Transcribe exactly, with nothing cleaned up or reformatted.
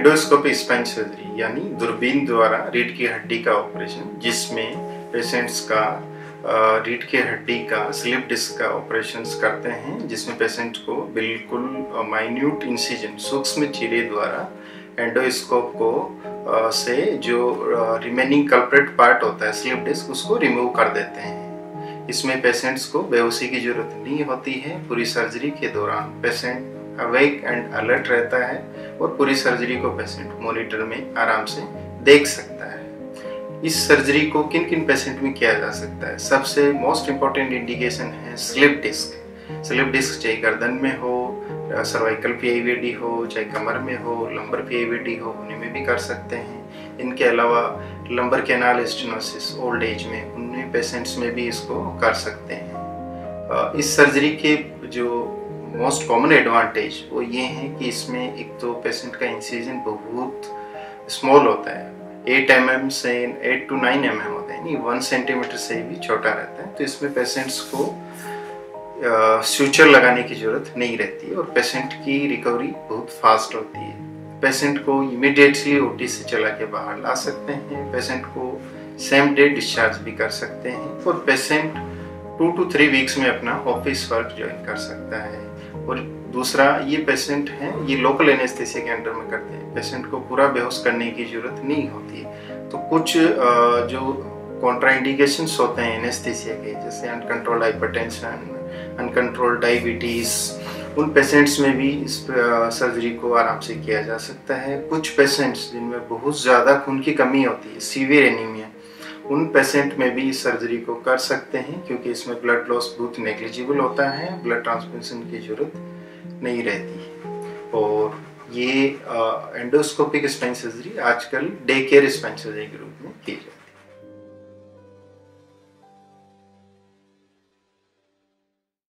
Endoscopy spine surgery यानी दूरबीन द्वारा रीढ़ की हड्डी का ऑपरेशन, जिसमें पेशेंट्स का रीढ़ की हड्डी का स्लिप डिस्क का ऑपरेशन करते हैं, जिसमें पेशेंट को बिल्कुल माइन्यूट इंसिजन सूक्ष्म चीरे द्वारा एंडोस्कोप को से जो रिमेनिंग कल्प्रेट पार्ट होता है स्लिप डिस्क, उसको रिमूव कर देते हैं। इसमें पेशेंट्स को बेहोशी की जरूरत नहीं होती है। पूरी सर्जरी के दौरान पेशेंट अवेक एंड अलर्ट रहता है और पूरी सर्जरी को पेशेंट मॉनिटर में आराम से देख सकता है। इस सर्जरी को किन किन पेशेंट में किया जा सकता है? सबसे मोस्ट इम्पोर्टेंट इंडिकेशन है स्लिप डिस्क। स्लिप डिस्क चाहे गर्दन में हो, सर्वाइकल पीआईवीडी हो, चाहे कमर में हो, लंबर पीआईवीडी हो, उन्हीं में भी कर सकते हैं। इनके अलावा lumbar canal stenosis old age में, उन्हीं पेशेंट्स में भी इसको कर सकते हैं। इस सर्जरी के जो मोस्ट कॉमन एडवांटेज वो ये है कि इसमें एक तो पेशेंट का इंसिजन बहुत स्मॉल होता है, एट एम एम से eight to nine m m होता है, नहीं वन सेंटीमीटर से भी छोटा रहता है। तो इसमें पेशेंट्स को स्यूचर लगाने की जरूरत नहीं रहती है और पेशेंट की रिकवरी बहुत फास्ट होती है। पेशेंट को इमीडिएटली ओटी से चला के बाहर ला सकते हैं। पेशेंट को सेम डे डिस्चार्ज भी कर सकते हैं और patient two to three weeks में अपना ऑफिस वर्क ज्वाइन कर सकता है। और दूसरा, ये पेशेंट हैं, ये लोकल एनेस्थेसिया के अंडर में करते हैं। पेशेंट को पूरा बेहोश करने की जरूरत नहीं होती है। तो कुछ जो कॉन्ट्राइंडिकेशंस होते हैं एनेस्थेसिया के, जैसे अनकंट्रोल्ड हाइपरटेंशन, अनकंट्रोल्ड डायबिटीज, उन पेशेंट्स में भी इस सर्जरी को आराम से किया जा सकता है। कुछ पेशेंट्स जिनमें बहुत ज़्यादा खून की कमी होती है, सीवियर एनीमिया, उन पेशेंट में भी इस सर्जरी को कर सकते हैं, क्योंकि इसमें ब्लड लॉस बहुत नेग्लिजिबल होता है, ब्लड ट्रांसफ्यूजन की जरूरत नहीं रहती है। और ये एंडोस्कोपिक स्पाइन सर्जरी आजकल डे केयर स्पाइन सर्जरी के रूप में की